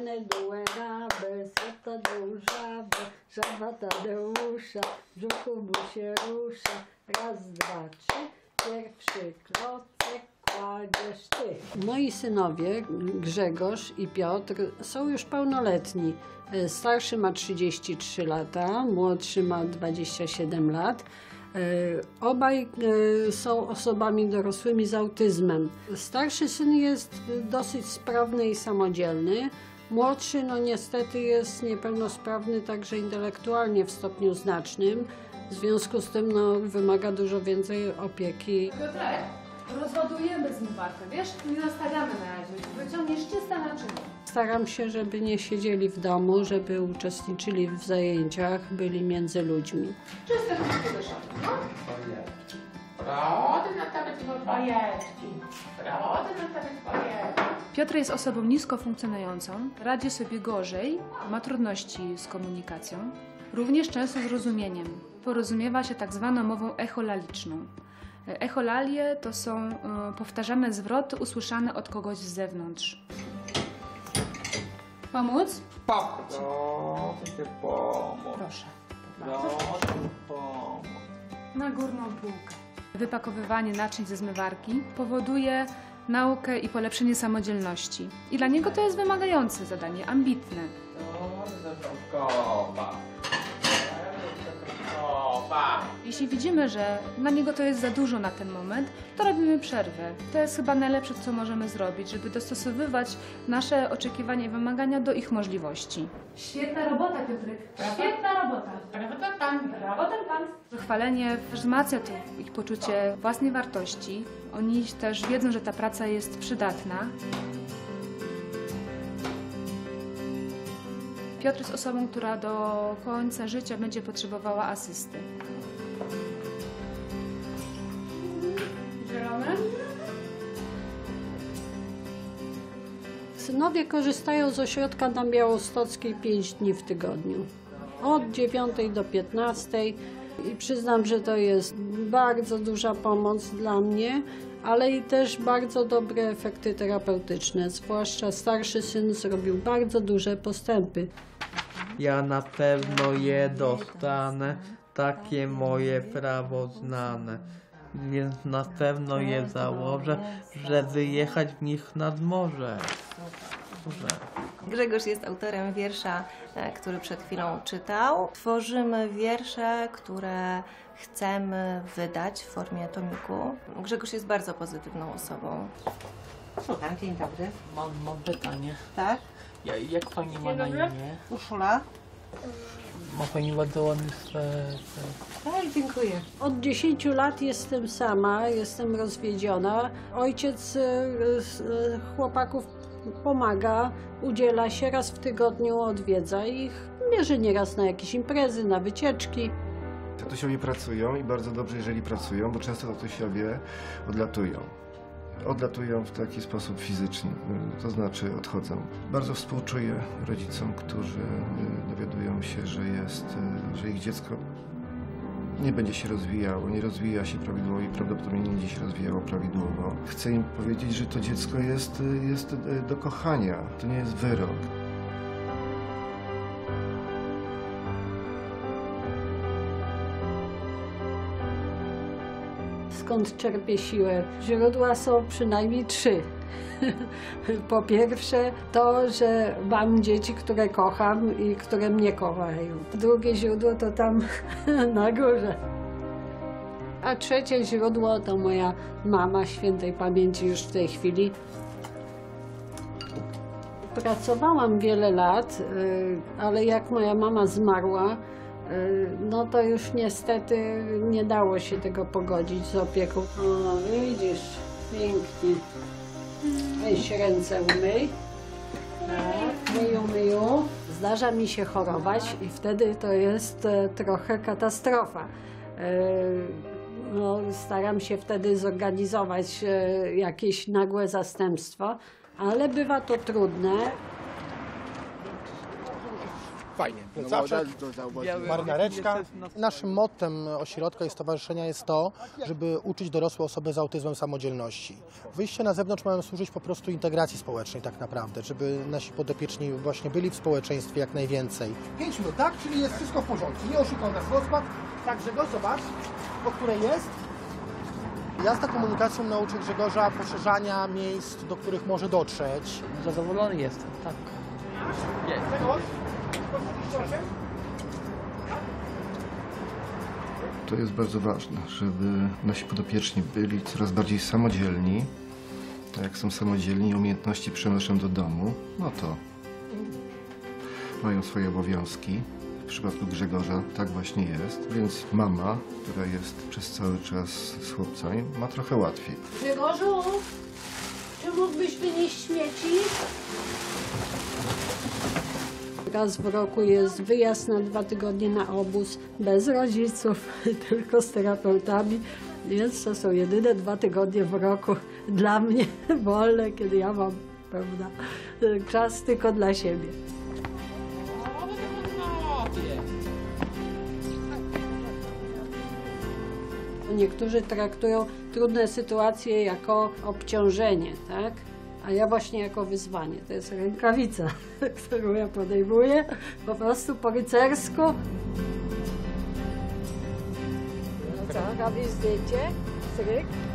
Dziewczyny dułe raby, świata do żaby, żaba Tadeusza, w brzuchu mu się rusza. Raz, dwa, trzy, pierwszy klocek kładziesz ty. Moi synowie Grzegorz i Piotr są już pełnoletni. Starszy ma 33 lata, młodszy ma 27 lat. Obaj są osobami dorosłymi z autyzmem. Starszy syn jest dosyć sprawny i samodzielny. Młodszy no niestety jest niepełnosprawny także intelektualnie w stopniu znacznym. W związku z tym no, wymaga dużo więcej opieki. Piotrek, rozładujemy zmywarkę, wiesz? Nie nastawiamy na razie. Wyciągniesz czyste naczynie. Staram się, żeby nie siedzieli w domu, żeby uczestniczyli w zajęciach, byli między ludźmi. Czyste wszystkie do szafy, no? Brody na nawet bajeczki. Brody na nawet bajeczki. Piotr jest osobą nisko funkcjonującą, radzi sobie gorzej, ma trudności z komunikacją, również często z rozumieniem. Porozumiewa się tak zwaną mową echolaliczną. Echolalie to są powtarzane zwroty usłyszane od kogoś z zewnątrz. Pomóc? Proszę cię pomóc. Proszę. Proszę cię pomóc. Na górną półkę. Wypakowywanie naczyń ze zmywarki powoduje naukę i polepszenie samodzielności. I dla niego to jest wymagające zadanie, ambitne. Jeśli widzimy, że dla niego to jest za dużo na ten moment, to robimy przerwę. To jest chyba najlepsze, co możemy zrobić, żeby dostosowywać nasze oczekiwania i wymagania do ich możliwości. Świetna robota, Piotrek. Świetna robota. Brawo ten pan. Chwalenie wzmacnia to ich poczucie własnej wartości. Oni też wiedzą, że ta praca jest przydatna. Piotr jest osobą, która do końca życia będzie potrzebowała asysty. Zielone? Synowie korzystają z ośrodka na Białostockiej 5 dni w tygodniu. Od 9 do 15 i przyznam, że to jest bardzo duża pomoc dla mnie, ale i też bardzo dobre efekty terapeutyczne. Zwłaszcza starszy syn zrobił bardzo duże postępy. Ja na pewno je dostanę, takie moje prawo znane. Więc na pewno je założę, żeby jechać w nich nad morze. Grzegorz jest autorem wiersza, który przed chwilą czytał. Tworzymy wiersze, które chcemy wydać w formie tomiku. Grzegorz jest bardzo pozytywną osobą. Słucham, dzień dobry. Mam pytanie. Tak? Jak pani ma na imię? Urszula. Ma pani bardzo ładny Tak, dziękuję. Od 10 lat jestem sama, jestem rozwiedziona. Ojciec chłopaków pomaga, udziela się, raz w tygodniu odwiedza ich. Bierze nieraz na jakieś imprezy, na wycieczki. Tatusiowie pracują i bardzo dobrze, jeżeli pracują, bo często tatusiowie odlatują. Odlatują w taki sposób fizyczny, to znaczy odchodzą. Bardzo współczuję rodzicom, którzy dowiadują się, że ich dziecko nie będzie się rozwijało, nie rozwija się prawidłowo i prawdopodobnie nie będzie się rozwijało prawidłowo. Chcę im powiedzieć, że to dziecko jest do kochania, to nie jest wyrok. Skąd czerpię siłę? Źródła są przynajmniej 3. Po pierwsze to, że mam dzieci, które kocham i które mnie kochają. Drugie źródło to tam na górze. A trzecie źródło to moja mama świętej pamięci już w tej chwili. Pracowałam wiele lat, ale jak moja mama zmarła, no to już niestety nie dało się tego pogodzić z opieką. O, widzisz, pięknie. Weź ręce umyj. Tak, myju. Zdarza mi się chorować i wtedy to jest trochę katastrofa. No, staram się wtedy zorganizować jakieś nagłe zastępstwo, ale bywa to trudne. fajnie. Plecaczek, marynareczka. Naszym mottem ośrodka i stowarzyszenia jest to, żeby uczyć dorosłe osoby z autyzmem samodzielności. Wyjście na zewnątrz mają służyć po prostu integracji społecznej tak naprawdę, żeby nasi podopieczni właśnie byli w społeczeństwie jak najwięcej. 5 minut, tak? Czyli jest wszystko w porządku. Nie oszukał nas rozkład. Także go zobacz, po której jest. Jazda komunikacją nauczy Grzegorza poszerzania miejsc, do których może dotrzeć. Zadowolony jestem, tak. To jest bardzo ważne, żeby nasi podopieczni byli coraz bardziej samodzielni. A jak są samodzielni, umiejętności przenoszą do domu, no to mają swoje obowiązki. W przypadku Grzegorza tak właśnie jest, więc mama, która jest przez cały czas z chłopcami, ma trochę łatwiej. Grzegorzu, czy mógłbyś wynieść śmieci? Raz w roku jest wyjazd na 2 tygodnie na obóz, bez rodziców, tylko z terapeutami, więc to są jedyne 2 tygodnie w roku dla mnie wolne, kiedy ja mam, prawda, czas tylko dla siebie. Niektórzy traktują trudne sytuacje jako obciążenie, tak? A ja właśnie jako wyzwanie. To jest rękawica, którą ja podejmuję po prostu po rycersku. No co, robisz zdjęcie? Stryk?